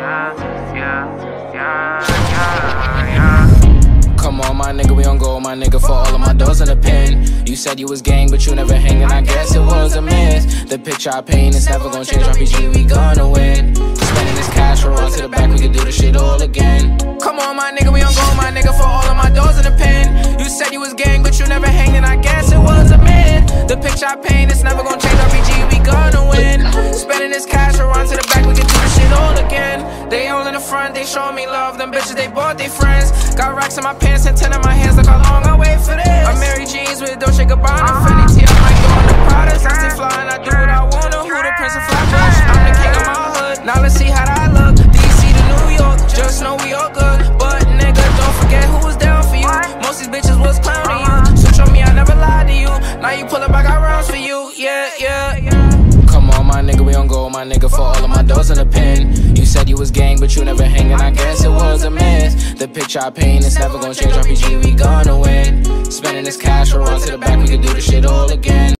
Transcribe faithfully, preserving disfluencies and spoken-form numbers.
Come on, my nigga, we on go, my nigga, for all of my doors in the pen. You said you was gang, but you never hanging, I guess it was a miss. The picture I paint is never gonna change, R P G, we gonna win. Spending this cash, we're on to the back, we can do this shit all again. Come on, my nigga, we on go, my nigga, for all of my doors in the pen. You said you was gang, but you never hanging, I guess it was a myth. The picture I paint is never gonna change, R P G, we gonna win. Spending this cash, we're on to the back, we can do this shit all again. They all in the front, they show me love, them bitches, they bought their friends. Got racks in my pants and ten in my hands, look how long I wait for this. I'm Mary Jeans with Dolce Gabbana, Fendi T, I might go on the Pradas. I stay flying, I do what I wanna, who the prince of Flatbush? I'm the king of my hood, now let's see how that look. D C to New York, just know we all good. But nigga, don't forget who was down for you. Most these bitches was clowning you. Switch on me, I never lied to you. Now you pull up, I got rounds for you, yeah, yeah, yeah. Come on, my nigga, we on go, my nigga, for all of my doors in the pen. You said you was gang, but you never hanging, I guess it was a miss. The picture I paint is never gonna change, R P G, we gonna win. Spending this cash, we're on to the back, we can do this shit all again.